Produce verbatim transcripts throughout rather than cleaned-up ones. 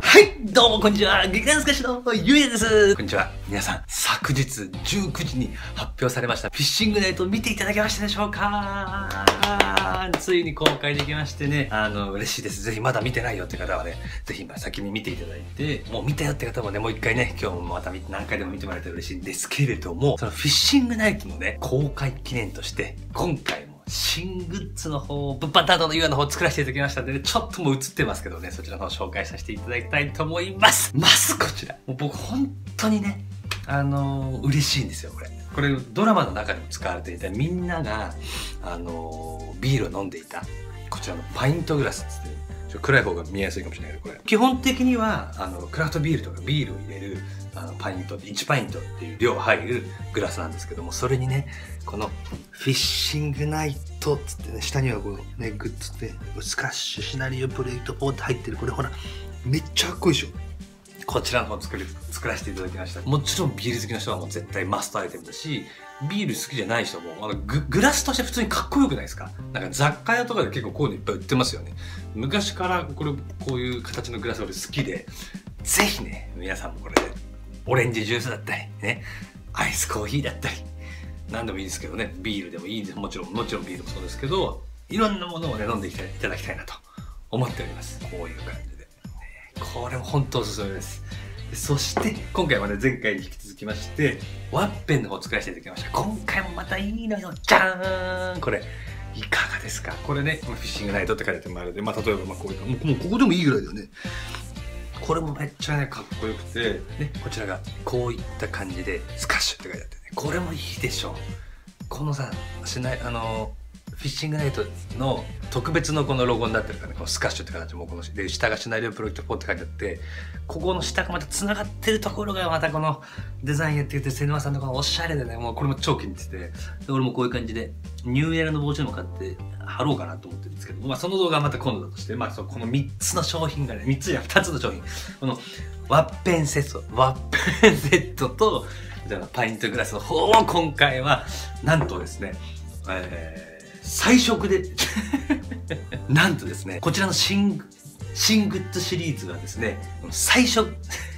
はい、どうもこんにちは。劇団スカッシュのゆうやです。こんにちは。皆さん、昨日じゅうくじに発表されましたフィッシングナイトを見ていただけましたでしょうか？ついに公開できましてね、あの、嬉しいです。ぜひまだ見てないよって方はね、ぜひ今先に見ていただいて、もう見たよって方もね、もう一回ね、今日もまた何回でも見てもらえたら嬉しいんですけれども、そのフィッシングナイトのね、公開記念として、今回も新グッズの方、物販担当のゆうやの方を作らせていただきましたんでね、ちょっともう映ってますけどね、そちらの方を紹介させていただきたいと思います。まずこちら。もう僕本当にね、あのー、嬉しいんですよ、これ。これドラマの中でも使われていた、みんなが、あのー、ビールを飲んでいた、こちらのパイントグラスっつって、ちょっと暗い方が見えやすいかもしれないけど、これ。基本的には、あの、クラフトビールとかビールを入れる、あの、パイント、いちパイントっていう量入るグラスなんですけども、それにね、このフィッシングナイトっつってね、下にはこのね、グッズって、スカッシュ、シナリオプレイトポーって入ってる、これほら、めっちゃかっこいいでしょ。こちらの方作り、作らせていただきました。もちろんビール好きの人はもう絶対マストアイテムだし、ビール好きじゃない人も、あのグ、グラスとして普通にかっこよくないですか？なんか雑貨屋とかで結構こういうのいっぱい売ってますよね。昔からこれ、こういう形のグラス俺好きで、ぜひね、皆さんもこれで、オレンジジュースだったり、ね、アイスコーヒーだったり、何でもいいですけどね、ビールでもいいです。もちろん、もちろんビールもそうですけど、いろんなものをね、飲んでいただきたいなと思っております。こういう感じで。これも本当おすすめです。そして今回はね、前回に引き続きましてワッペンの方を作らせていただきました。今回もまたいいのよ。じゃーん、これいかがですか？これね、フィッシングナイトって書いてもあるで、まあ例えばまあこういうもう、もうここでもいいぐらいだよね。これもめっちゃねかっこよくてね、こちらがこういった感じでスカッシュって書いてあってね、これもいいでしょう。このさ、しないあのフィッシングナイトの特別のこのロゴになってるからね、このスカッシュって形もこので、下がシナリオプロジェクトフォーって書いてあって、ここの下がまた繋がってるところがまたこのデザインやってて、瀬沼さんのこのおしゃれでね、もうこれも超気に入ってて、で俺もこういう感じでニューエラの帽子でも買って貼ろうかなと思ってるんですけど、まあその動画はまた今度だとして、まあそのこのみっつの商品がね、みっつじゃふたつの商品、このワッペンセット、ワッペンセットと、パイントグラスの方を今回は、なんとですね、えー最速でなんとですね、こちらの新、新グッズシリーズはですね、最初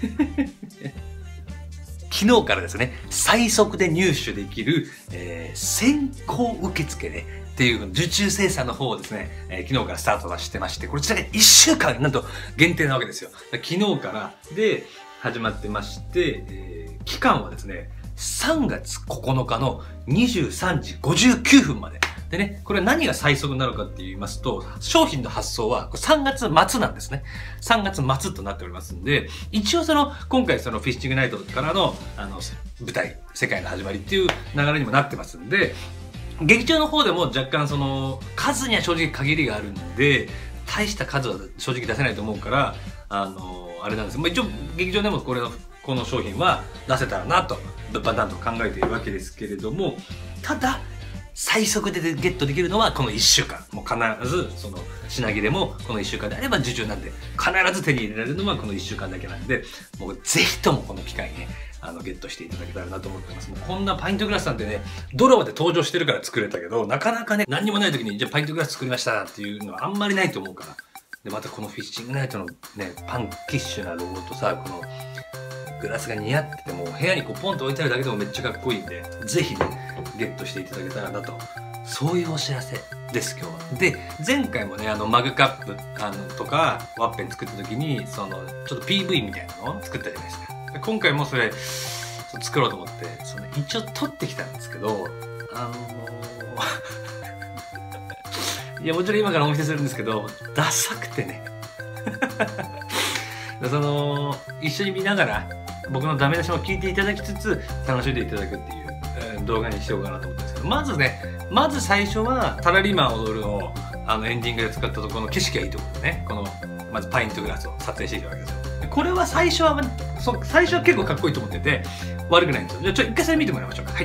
昨日からですね、最速で入手できる、えー、先行受付で、っていう受注生産の方をですね、えー、昨日からスタートはしてまして、こちらがいっしゅうかん、なんと限定なわけですよ。昨日からで始まってまして、えー、期間はですね、さんがつここのかのにじゅうさんじごじゅうきゅうふんまで。でね、これ何が最速なのかって言いますと、商品の発送はさんがつまつなんですね。さんがつまつとなっておりますんで、一応その、今回そのフィッシングナイトからの、あの、舞台、世界の始まりっていう流れにもなってますんで、劇場の方でも若干その、数には正直限りがあるんで、大した数は正直出せないと思うから、あの、あれなんですけど、まあ、一応劇場でもこれの、この商品は出せたらなと、物販担当考えているわけですけれども、ただ、最速でゲットできるのはこのいっしゅうかん。もう必ず、その、品切れもこのいっしゅうかんであれば受注なんで、必ず手に入れられるのはこのいっしゅうかんだけなんで、もうぜひともこの機会にね、あの、ゲットしていただけたらなと思ってます。もうこんなパイントグラスなんてね、ドラマで登場してるから作れたけど、なかなかね、何にもない時に、じゃあパイントグラス作りましたっていうのはあんまりないと思うから。で、またこのフィッシングナイトのね、パンキッシュなロゴとさ、この、グラスが似合ってても、部屋にこうポンと置いてあるだけでもめっちゃかっこいいんで、ぜひね、ゲットしていただけたらなと。そういうお知らせです、今日は。で、前回もね、あの、マグカップ、あの、とか、ワッペン作った時に、その、ちょっと ピーブイ みたいなのを作ったじゃないですか。で今回もそれ、作ろうと思って、その、一応撮ってきたんですけど、あのー、いや、もちろん今からお見せするんですけど、ダサくてね。その、一緒に見ながら、僕のダメ出しも聞いていただきつつ、楽しんでいただくっていう、えー、動画にしようかなと思ったんですけど、まずね、まず最初は、タラリーマン踊るのあの、エンディングで使ったところの景色がいいところでね、この、まずパイントグラスを撮影していたわけですよ。これは最初は、そ最初は結構かっこいいと思ってて、悪くないんですよ。じゃあ、ちょ、一回それ見てもらいましょうか。はい。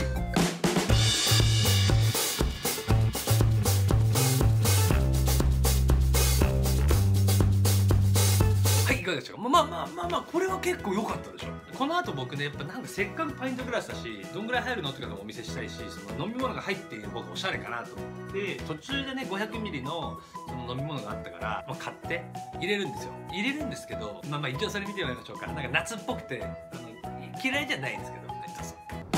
かがでしょうか。まあまあまあまあ、これは結構良かったでしょ。この後僕ね、やっぱなんかせっかくパイントグラスだし、どんぐらい入るのって方もお見せしたいし、その飲み物が入っている方がおしゃれかなと思って、途中でね、ごひゃくミリ のその飲み物があったから、まあ、買って入れるんですよ。入れるんですけど、まあまあ一応それ見てもらいましょうか。なんか夏っぽくて、あの嫌いじゃないんですけど、はい、どうぞ。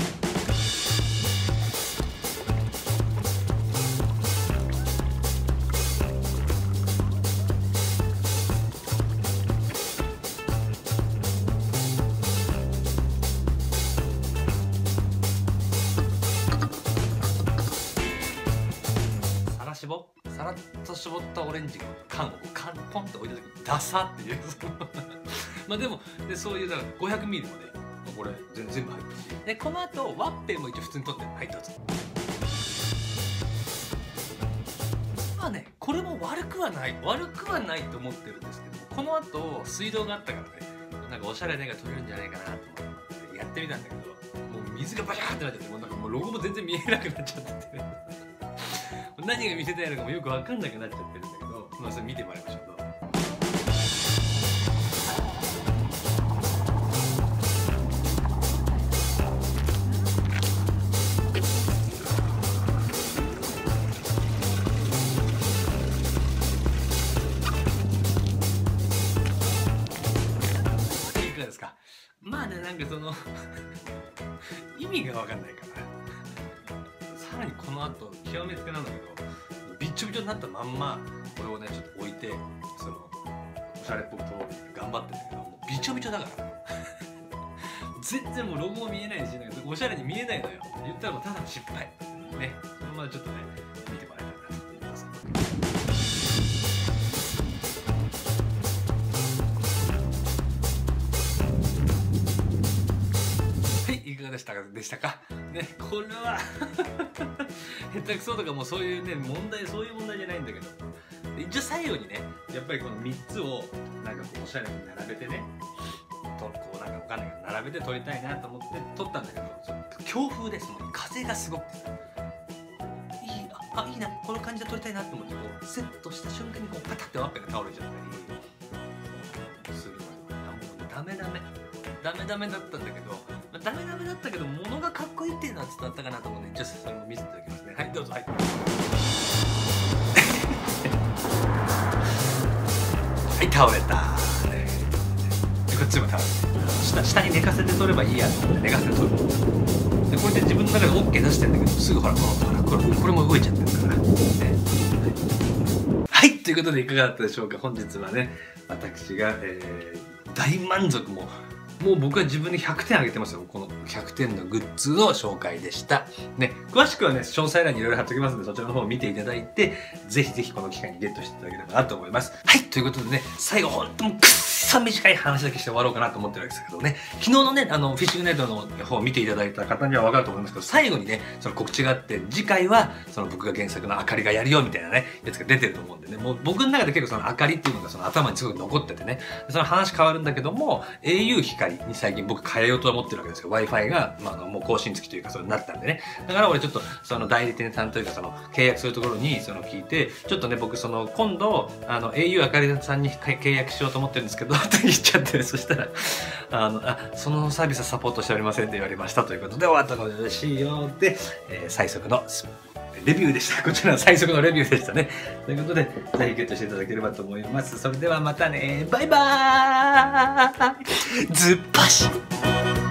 絞さらっと絞ったオレンジの缶を缶ポンと置いた時にダサっていうまあでもでそういうだから ごひゃくミリ もねこれ全全部入ったし、でこの後ワッペンも一応普通に取ってはいどうぞ。まあねこれも悪くはない悪くはないと思ってるんですけど、この後水道があったからね、なんかおしゃれな絵が撮れるんじゃないかなと思ってやってみたんだけど、もう水がバシャーってなっちゃって、もうなんかもうロゴも全然見えなくなっちゃってて何が見せたいのかもよく分かんなくなっちゃってるんだけど、まあそれ見てもらいましょう。いかがですか。まあね、なんかその意味が分かんないから、さらにこの後極めつけなんだけど、びっちょびちょになったまんまこれをねちょっと置いて、そのおしゃれっぽく撮ろうって頑張ってんだけど、もうびちょびちょだから全然もうロゴも見えないし、なんかおしゃれに見えないのよ。言ったらもうただの失敗ね。そのままちょっとね見てもらいたいなと思います。はい、いかがでしたかでしたかね。これは下手くそとかもうそういうね問題、そういう問題じゃないんだけど、一応最後にねやっぱりこのみっつをなんかこうおしゃれに並べてね、とこうなんかわかんないけど並べて撮りたいなと思って撮ったんだけど、強風でその風がすごくてさ、いいああいいなこの感じで撮りたいなと思ってこうセットした瞬間にこうパタッてワッペンが倒れちゃったりするのよ。もうダメダメダメダメだったんだけど、ダメダメだったけど物がかっこいいっていうのは伝わったかなと思うんで、じゃあそれも見せていただきますね。はいどうぞ。はいはい倒れた、ね、でこっちも倒れて、下下に寝かせて取ればいいやと思って寝かせて取る。でこれで自分の中で OK 出してんだけど、すぐほらこのこれこれも動いちゃってるから、ね、はい、ということでいかがだったでしょうか。本日はね私が、えー、大満足ももう僕は自分にひゃくてんあげてますよ。このひゃくてんのグッズの紹介でした。ね、詳しくはね、詳細欄にいろいろ貼っておきますので、そちらの方を見ていただいて、ぜひぜひこの機会にゲットしていただければなと思います。はい、ということでね、最後本当にくっそ短い話だけして終わろうかなと思ってるわけですけどね、昨日のね、あの、フィッシングネットの方を見ていただいた方にはわかると思いますけど、最後にね、その告知があって、次回は、その僕が原作のあかりがやるよみたいなね、やつが出てると思うんでね、もう僕の中で結構そのあかりっていうのがその頭にすごく残っててね、その話変わるんだけども、au 光に最近僕変えようと思ってるわけですよ。Wi-Fi が、まあ、あのもう更新付きというか、それになったんでね。だから俺ちょっと、その代理店さんというか、その契約するところに、その聞いて、ちょっとね、僕その今度、あの au あかりさんに契約しようと思ってるんですけど、って言っちゃって、そしたら、あの、あ、そのサービスはサポートしておりませんって言われましたということで終わったので嬉しいよって、えー、最速のレビューでした。こちらの最速のレビューでしたね。ということで、ぜひゲットしていただければと思います。それではまたね。バイバーイ。ずっぱし。